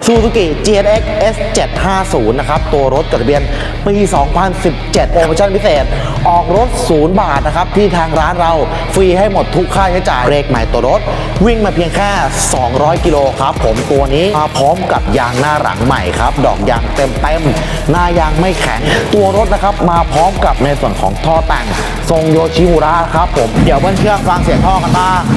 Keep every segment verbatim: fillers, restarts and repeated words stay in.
Suzuki จี เอส เอ็กซ์ เอส เจ็ดห้าศูนย์ นะครับตัวรถจดทะเบียนปี สองพันสิบเจ็ด โปรโมชั่นพิเศษออกรถศูนย์บาทนะครับที่ทางร้านเราฟรีให้หมดทุกค่าใช้จ่ายเบรกใหม่ตัวรถวิ่งมาเพียงแค่สองร้อยกิโลครับผมตัวนี้มาพร้อมกับยางหน้าหลังใหม่ครับดอกยางเต็มเต็มหน้ายางไม่แข็งตัวรถนะครับมาพร้อมกับในส่วนของท่อแต่งทรงโยชิมุระครับผมเดี๋ยวเบิ้ลเครื่องฟังเสียงท่อกันบ้าง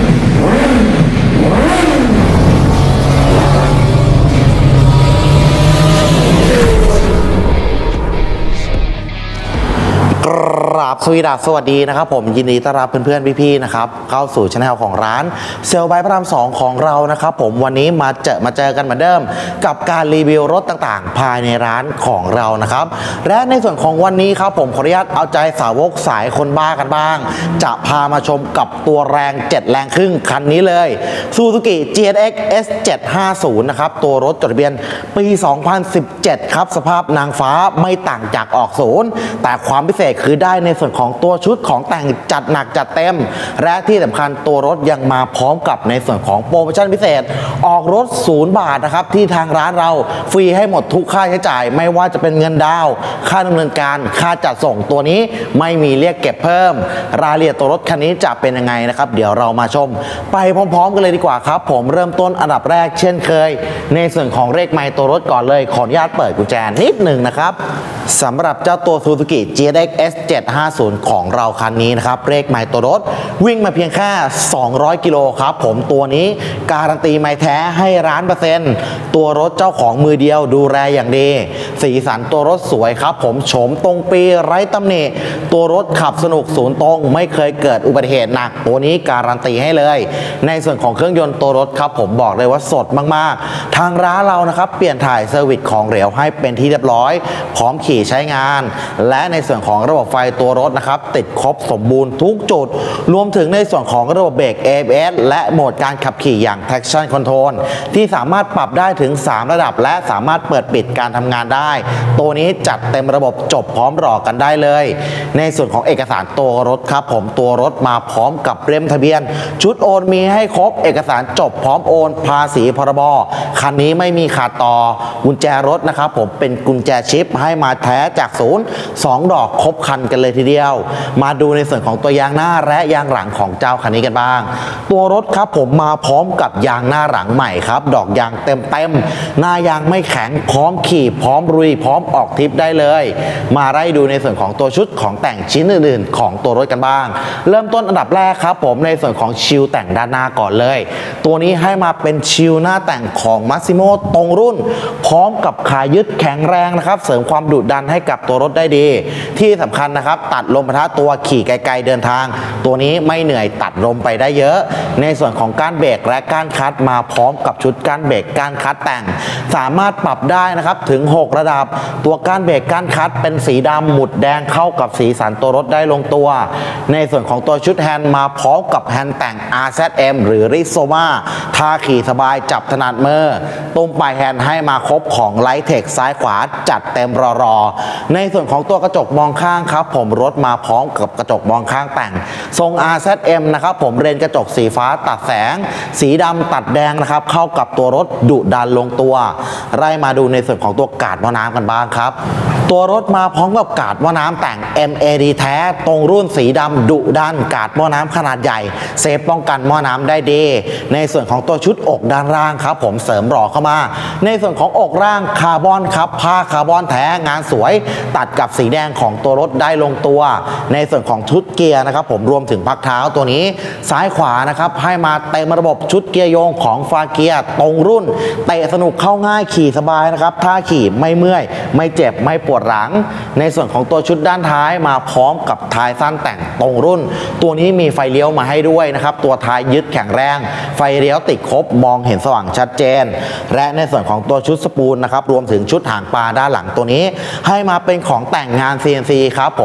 กราบสวีดัสสวัสดีนะครับผมยินดีต้อนรับเพื่อนๆพี่ๆนะครับเข้าสู่ช่องของร้านเซลล์ไบค์พระรามสองของเรานะครับผมวันนี้มาเจอมาเจอกันเหมือนเดิมกับการรีวิวรถต่างๆภายในร้านของเรานะครับและในส่วนของวันนี้ครับผมขออนุญาตเอาใจสาวกสายคนบ้ากันบ้างจะพามาชมกับตัวแรงเจ็ดแรงครึ่งคันนี้เลย Suzuki จี เอส เอ็กซ์ เอส เจ็ดห้าศูนย์ นะครับตัวรถจดทะเบียนปี สองพันสิบเจ็ด ครับสภาพนางฟ้าไม่ต่างจากออกศูนย์แต่ความพิเศษคือได้ในส่วนของตัวชุดของแต่งจัดหนักจัดเต็มและที่สำคัญตัวรถยังมาพร้อมกับในส่วนของโปรโมชั่นพิเศษออกรถศูนย์บาทนะครับที่ทางร้านเราฟรีให้หมดทุกค่าใช้จ่ายไม่ว่าจะเป็นเงินดาวค่าดำเนินการค่าจัดส่งตัวนี้ไม่มีเรียกเก็บเพิ่มรายละเอียดตัวรถคันนี้จะเป็นยังไงนะครับเดี๋ยวเรามาชมไปพร้อมๆกันเลยดีกว่าครับผมเริ่มต้นอันดับแรกเช่นเคยในส่วนของเลขไมล์ตัวรถก่อนเลยขออนุญาตเปิดกุญแจนิดหนึ่งนะครับสำหรับเจ้าตัว Suzuki จี เอส เอ็กซ์ เอส เจ็ดห้าศูนย์ ของเราคันนี้นะครับเลขไมล์ตัวรถวิ่งมาเพียงแค่สองร้อยกิโลครับผมตัวนี้การันตีไมล์แท้ให้ร้านเปอร์เซ็นต์ตัวรถเจ้าของมือเดียวดูแลอย่างดีสีสันตัวรถสวยครับผมโฉมตรงปีไร้ตำหนิตัวรถขับสนุกศูนย์ตรงไม่เคยเกิดอุบัติเหตุหนักตัวนี้การันตีให้เลยในส่วนของเครื่องยนต์ตัวรถครับผมบอกเลยว่าสดมากๆทางร้านเรานะครับเปลี่ยนถ่ายเซอร์วิสของเหลวให้เป็นที่เรียบร้อยพร้อมขี่ใช้งานและในส่วนของระบบไฟตัวรถนะครับติดครบสมบูรณ์ทุกจุดรวมถึงในส่วนของระบบเบรก เอ บี เอส และโหมดการขับขี่อย่าง traction control ที่สามารถปรับได้ถึงสามระดับและสามารถเปิดปิดการทำงานได้ตัวนี้จัดเต็มระบบจบพร้อมรอกันได้เลยในส่วนของเอกสารตัวรถครับผมตัวรถมาพร้อมกับเล่มทะเบียนชุดโอนมีให้ครบเอกสารจบพร้อมโอนภาษีพรบคันนี้ไม่มีขาดต่อกุญแจรถนะครับผมเป็นกุญแจชิปให้มาแท้จากศูนย์สองดอกครบคันกันเลยทีเดียวมาดูในส่วนของตัวยางหน้าและยางหลังของเจ้าคันนี้กันบ้างตัวรถครับผมมาพร้อมกับยางหน้าหลังใหม่ครับดอกยางเต็มเต็มหน้ายางไม่แข็งพร้อมขี่พร้อมรุยพร้อมออกทริปได้เลยมาไล่ดูในส่วนของตัวชุดของแต่งชิ้นอื่นๆของตัวรถกันบ้างเริ่มต้นอันดับแรกครับผมในส่วนของชิลแต่งด้านหน้าก่อนเลยตัวนี้ให้มาเป็นชิลหน้าแต่งของ Massimo ตรงรุ่นพร้อมกับขายึดแข็งแรงนะครับเสริมความดุดันให้กับตัวรถได้ดีที่สำคัญนะครับตัดลมปะทะตัวขี่ไกลๆเดินทางตัวนี้ไม่เหนื่อยตัดลมไปได้เยอะในส่วนของก้านเบรกและก้านคลัตช์มาพร้อมกับชุดก้านเบรกก้านคลัตช์แต่งสามารถปรับได้นะครับถึงหกระดับตัวก้านเบรกก้านคลัตช์เป็นสีดำหมุดแดงเข้ากับสีสันตัวรถได้ลงตัวในส่วนของตัวชุดแฮนด์มาพร้อมกับแฮนด์แต่ง อาร์ แซด เอ็ม หรือ Rizoma ท่าขี่สบายจับถนัดมือตุ้มปลายแฮนด์ให้มาครบของ Light-Tech ซ้ายขวาจัดเต็มรอๆในส่วนของตัวกระจกมองข้างครับผมรถมาพร้อมกับกระจกมองข้างแต่งทรง อาร์ แซด เอ็ม นะครับผมเรนกระจกสีฟ้าตัดแสงสีดำตัดแดงนะครับเข้ากับตัวรถดุดันลงตัวไล่มาดูในส่วนของตัวกาดหม้อน้ำกันบ้างครับตัวรถมาพร้อมกับกาดหม้อน้ำแต่ง เอ็ม เอ ดี แท้ตรงรุ่นสีดำดุดันกาดหม้อน้ำขนาดใหญ่เซฟป้องกันหม้อน้ำได้ดีในส่วนของตัวชุดอกด้านล่างครับผมเสริมหล่อเข้ามาในส่วนของอกล่างคาร์บอนครับผ้าคาร์บอนแท้งานสวยตัดกับสีแดงของตัวรถได้ลงตัวในส่วนของชุดเกียร์นะครับผมรวมถึงพักเท้าตัวนี้ซ้ายขวานะครับให้มาเต็มระบบชุดเกียร์โยงของฟาเกียร์ตรงรุ่นเตะสนุกเข้าง่ายขี่สบายนะครับถ้าขี่ไม่เมื่อยไม่เจ็บไม่ปวดหลังในส่วนของตัวชุดด้านท้ายมาพร้อมกับท้ายสั้นแต่งตรงรุ่นตัวนี้มีไฟเลี้ยวมาให้ด้วยนะครับตัวท้ายยึดแข็งแรงไฟเลี้ยวติดครบมองเห็นสว่างชัดเจนและในส่วนของตัวชุดสปูลนะครับรวมถึงชุดหางปลาด้านหลังตัวนี้ให้มาเป็นของแต่งงาน ซี เอ็น ซี ครับผมตัว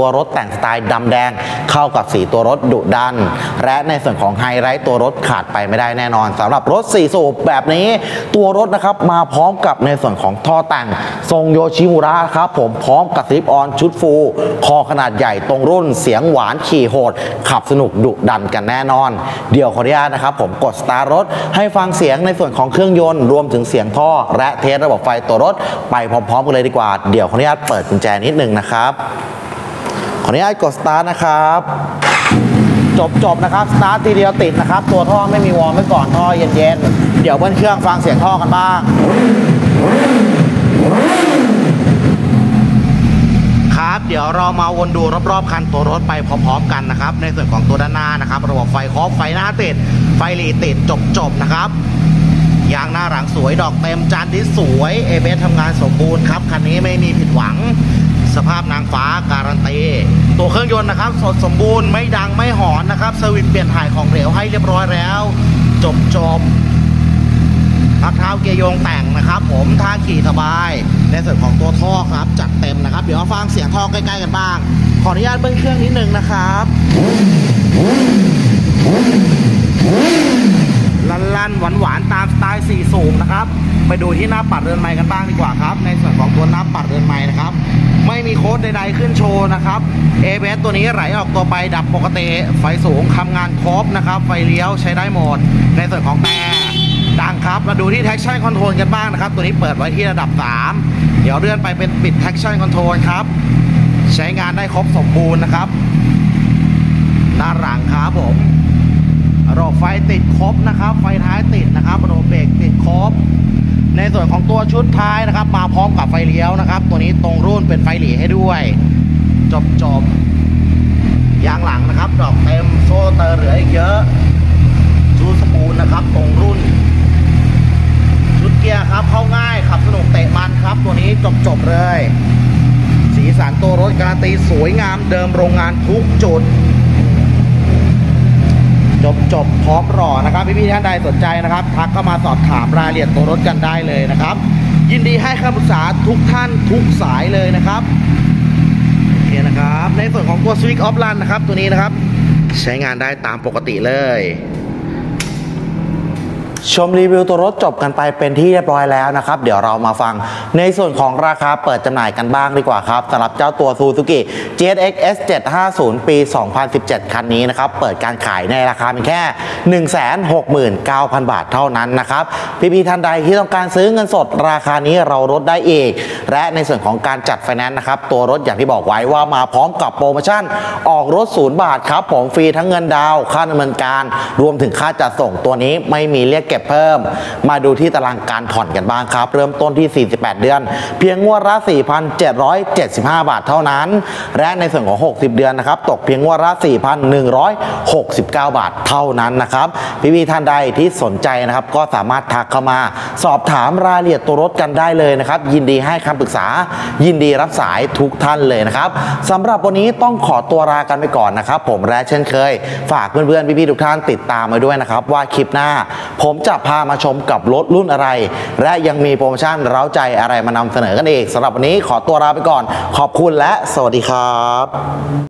รถแต่งสไตล์ดำแดงเข้ากับสีตัวรถดุดันและในส่วนของไฮไลท์ตัวรถขาดไปไม่ได้แน่นอนสำหรับรถสี่สูบแบบนี้ตัวรถนะครับมาพร้อมกับในส่วนของท่อแต่งทรงโยชิมุระครับผมพร้อมกับสลิปออนชุดฟูลคอขนาดใหญ่ตรงรุ่นเสียงหวานขี่โหดขับสนุกดุดันกันแน่นอนเดี๋ยวขออนุญาตนะครับผมกดสตาร์ทรถให้ฟังเสียงในส่วนของเครื่องยนต์รวมถึงเสียงท่อและเทสระบบไฟตัวรถไปพร้อมๆกันเลยดีกว่าเดี๋ยวขออนุญาตเปิดกุญแจนิดนึงนะครับขออนุญาตกดสตาร์ทนะครับจบจบนะครับสตาร์ททีเดียวติดนะครับตัวท่อไม่มีวอร์มไว้ก่อนท่อเย็นๆเดี๋ยวเบิ้ลเครื่องฟังเสียงท่อกันบ้างครับเดี๋ยวเรามาวนดูรอบๆคันตัวรถไปพร้อมๆกันนะครับในส่วนของตัวด้านหน้านะครับระบบไฟครบไฟหน้าติดไฟหลีติดจบจบนะครับยางหน้าหลังสวยดอกเต็มจานที่สวยเอเบสทำงานสมบูรณ์ครับคันนี้ไม่มีผิดหวังสภาพนางฟ้าการันตีตัวเครื่องยนต์นะครับสดสมบูรณ์ไม่ดังไม่หอนนะครับสวิตช์เปลี่ยนถ่ายของเหลวให้เรียบร้อยแล้วจบจบพักเท้าเกียร์โยงแต่งนะครับผมท่าขี่สบายในส่วนของตัวท่อครับจัดเต็มนะครับเดี๋ยวฟังเสียงท่อใกล้ๆกันบ้างขออนุญาตเบิ้ลเครื่องนิดนึงนะครับลั่นๆหวานๆตามสไตล์สี่สูบนะครับไปดูที่หน้าปัดเรือนไม้กันบ้างดีกว่าครับในส่วนของตัวหน้าปัดเรือนไม้นะครับไม่มีโค้ดใดๆขึ้นโชว์นะครับเอ บี เอส ตัวนี้ไหลออกตัวไปดับปกติไฟสูงทำงานครบนะครับไฟเลี้ยวใช้ได้หมดในส่วนของแต่ดังครับมาดูที่ traction control กันบ้างนะครับตัวนี้เปิดไว้ที่ระดับสามเดี๋ยวเลื่อนไปเป็นปิด traction control ครับใช้งานได้ครบสมบูรณ์นะครับด้านหลังครับผมระบบไฟติดครบนะครับไฟท้ายติดนะครับระบบเบรกติดครบในส่วนของตัวชุดท้ายนะครับมาพร้อมกับไฟเลี้ยวนะครับตัวนี้ตรงรุ่นเป็นไฟหลีให้ด้วยจบจบยางหลังนะครับดอกเต็มโซ่เตอร์เหลืออีกเยอะชุดสปูนนะครับตรงรุ่นชุดเกียร์ครับเข้าง่ายขับสนุกเตะมันครับตัวนี้จบจบเลยสีสันตัวรถการันตีสวยงามเดิมโรงงานทุกจุดจบจบพร้อมรอนะครับพี่ๆท่านใดสนใจนะครับทักเข้ามาสอบถามรายละเอียดตัวรถกันได้เลยนะครับยินดีให้คำปรึกษาทุกท่านทุกสายเลยนะครับโอเคนะครับในส่วนของตัว Switch Off Run นะครับตัวนี้นะครับใช้งานได้ตามปกติเลยชมรีวิวตัวรถจบกันไปเป็นที่เรียบร้อยแล้วนะครับเดี๋ยวเรามาฟังในส่วนของราคาเปิดจำหน่ายกันบ้างดีกว่าครับสำหรับเจ้าตัว Suzuki จี เอส เอ็กซ์ เอส เจ็ดห้าศูนย์ ปี สองพันสิบเจ็ด คันนี้นะครับเปิดการขายในราคาเพียงแค่ หนึ่งแสนหกหมื่นเก้าพัน บาทเท่านั้นนะครับพี่ๆท่านใดที่ต้องการซื้อเงินสดราคานี้เราลดได้อีกและในส่วนของการจัดไฟแนนซ์นะครับตัวรถอย่างที่บอกไว้ว่ามาพร้อมกับโปรโมชั่นออกรถศูนย์บาทครับผมฟรีทั้งเงินดาวค่าดำเนินการรวมถึงค่าจัดส่งตัวนี้ไม่มีเรียกเก็บเพิ่มมาดูที่ตารางการผ่อนกันบ้างครับเริ่มต้นที่สี่สิบแปดเดือนเพียงงวดละ สี่พันเจ็ดร้อยเจ็ดสิบห้า บาทเท่านั้นและในส่วนของหกสิบเดือนนะครับตกเพียงงวดละ สี่พันหนึ่งร้อยหกสิบเก้า บาทเท่านั้นนะครับพี่ๆท่านใดที่สนใจนะครับก็สามารถทักเข้ามาสอบถามรายละเอียดตัวรถกันได้เลยนะครับยินดีให้คำปรึกษายินดีรับสายทุกท่านเลยนะครับสำหรับวันนี้ต้องขอตัวลากันไปก่อนนะครับผมและเช่นเคยฝากเพื่อนๆพี่ๆทุกท่านติดตามมาด้วยนะครับว่าคลิปหน้าผมจะพามาชมกับรถรุ่นอะไรและยังมีโปรโมชั่นเร้าใจอะไรมานำเสนอกันอีกสำหรับวันนี้ขอตัวลาไปก่อนขอบคุณและสวัสดีครับ